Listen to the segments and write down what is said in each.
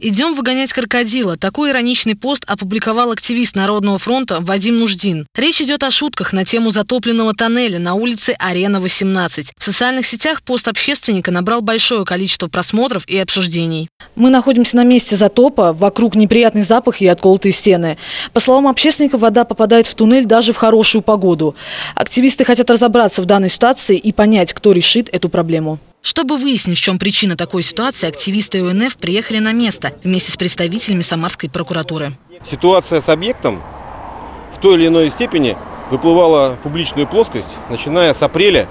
«Идем выгонять крокодила». Такой ироничный пост опубликовал активист Народного фронта Вадим Нуждин. Речь идет о шутках на тему затопленного тоннеля на улице Арена, 18. В социальных сетях пост общественника набрал большое количество просмотров и обсуждений. Мы находимся на месте затопа. Вокруг неприятный запах и отколотые стены. По словам общественника, вода попадает в туннель даже в хорошую погоду. Активисты хотят разобраться в данной ситуации и понять, кто решит эту проблему. Чтобы выяснить, в чем причина такой ситуации, активисты ОНФ приехали на место вместе с представителями Самарской прокуратуры. Ситуация с объектом в той или иной степени выплывала в публичную плоскость, начиная с апреля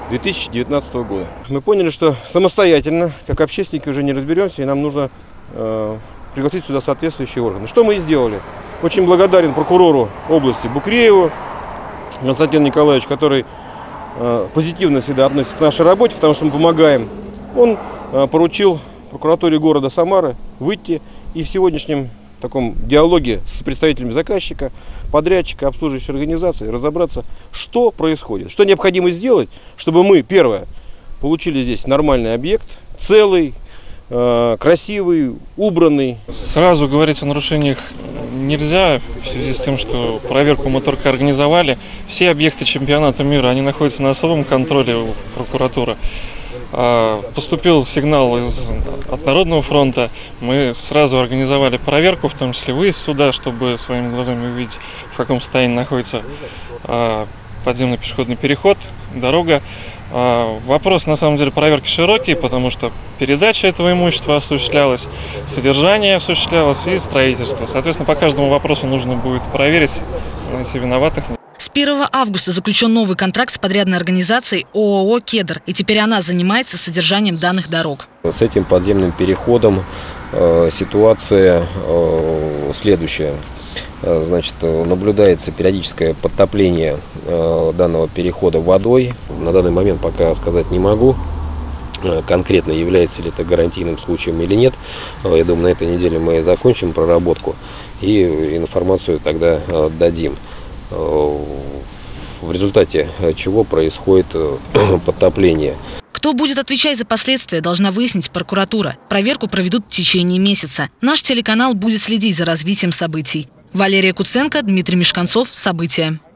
2019 года. Мы поняли, что самостоятельно, как общественники, уже не разберемся, и нам нужно пригласить сюда соответствующие органы. Что мы и сделали. Очень благодарен прокурору области Букрееву Константину Николаевичу, который позитивно всегда относится к нашей работе, потому что мы помогаем. Он поручил прокуратуре города Самары выйти и в сегодняшнем таком диалоге с представителями заказчика, подрядчика, обслуживающей организации разобраться, что происходит, что необходимо сделать, чтобы мы, первое, получили здесь нормальный объект, целый, красивый, убранный. Сразу говорить о нарушениях нельзя, в связи с тем, что проверку мы только организовали. Все объекты чемпионата мира, они находятся на особом контроле у прокуратуры. Поступил сигнал от Народного фронта, мы сразу организовали проверку, в том числе выезд сюда, чтобы своими глазами увидеть, в каком состоянии находится подземный пешеходный переход, дорога. Вопрос, на самом деле, проверки широкий, потому что передача этого имущества осуществлялась, содержание осуществлялось и строительство. Соответственно, по каждому вопросу нужно будет проверить, найти виноватых. С 1 августа заключен новый контракт с подрядной организацией ООО «Кедр», и теперь она занимается содержанием данных дорог. С этим подземным переходом ситуация следующая. Значит, наблюдается периодическое подтопление данного перехода водой. На данный момент пока сказать не могу конкретно, является ли это гарантийным случаем или нет. Я думаю, на этой неделе мы закончим проработку и информацию тогда дадим, в результате чего происходит подтопление. Кто будет отвечать за последствия, должна выяснить прокуратура. Проверку проведут в течение месяца. Наш телеканал будет следить за развитием событий. Валерия Куценко, Дмитрий Мешканцов. События.